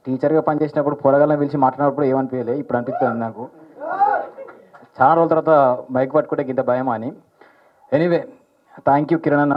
టీచర్గా పనిచేసినప్పుడు పొరగాలను పిలిచి మాట్లాడినప్పుడు ఏమనిపించలే, ఇప్పుడు అనిపిస్తుంది నాకు. చాలా రోజుల తర్వాత బైక్ పట్టుకుంటే ఇంత భయం అని. ఎనీవే థ్యాంక్ యూ కిరణ్ అన్న.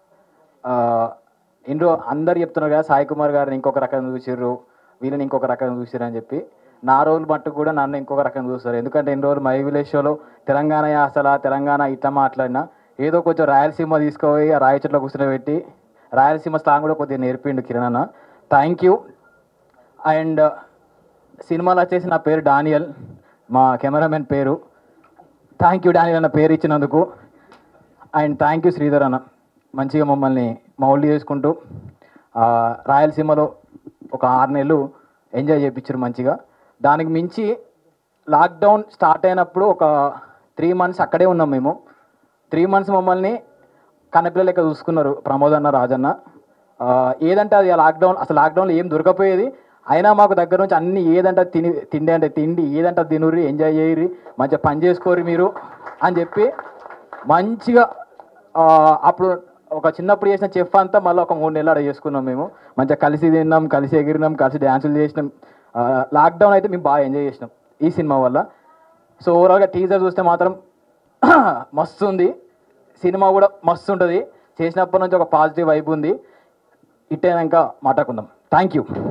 ఇందులో అందరు చెప్తున్నారు కదా సాయి కుమార్ గారిని ఇంకొక రకంగా చూసిర్రు, వీళ్ళని ఇంకొక రకంగా చూసిర్రు అని చెప్పి. నా రోజులు మట్టు కూడా నన్ను ఇంకొక రకంగా చూస్తారు. ఎందుకంటే ఇన్ని రోజులు మై విలేజ్ షోలో తెలంగాణ యాసల తెలంగాణ ఇట్లా మాట్లాడినా, ఏదో కొంచెం రాయలసీమ తీసుకుపోయి ఆ రాయి చెట్లో కూర్చోబెట్టి రాయలసీమ స్లాంగ్ కూడా కొద్దిగా నేర్పిండు కిరణ్ అన్న. Thank you. అండ్ సినిమాలో వచ్చేసి నా పేరు డానియల్, మా కెమెరామెన్ పేరు. థ్యాంక్ యూ డానియల్ అన్న పేరు ఇచ్చినందుకు. అండ్ థ్యాంక్ యూ శ్రీధర్ అన్న, మంచిగా మమ్మల్ని మౌల్డ్ చేసుకుంటూ రాయలసీమలో ఒక 6 నెలలు ఎంజాయ్ చేయించారు మంచిగా. దానికి మించి లాక్డౌన్ స్టార్ట్ అయినప్పుడు ఒక 3 months అక్కడే ఉన్నాం మేము. 3 months మమ్మల్ని కన్నపిల్ల లెక్క చూసుకున్నారు ప్రమోద్ అన్న, రాజన్న. ఏదంటే అది లాక్డౌన్, అసలు లాక్డౌన్లో ఏం దొరకపోయేది, అయినా మాకు దగ్గర నుంచి అన్ని ఏదంటే తిండి అంటే తిండి, ఏదంటే తినుర్రి, ఎంజాయ్ చేయరి, మంచిగా పని చేసుకోరు మీరు అని చెప్పి మంచిగా అప్పుడు ఒక చిన్నప్పుడు చేసిన చెఫ్ అంతా మళ్ళీ ఒక 3 నెలలు అక్కడ చేసుకున్నాం మేము. మంచిగా కలిసి తిన్నాం, కలిసి ఎగిరినాం, కలిసి డ్యాన్సులు చేసినాం. లాక్డౌన్ అయితే మేము బాగా ఎంజాయ్ చేసినాం ఈ సినిమా వల్ల. సో ఓవరాల్గా టీజర్ చూస్తే మాత్రం మస్తు ఉంది, సినిమా కూడా మస్తు ఉంటుంది. చేసినప్పటి నుంచి ఒక పాజిటివ్ వైబ్ ఉంది. ఇట్టేనాక మాట్లాడుకుందాం. Thank you.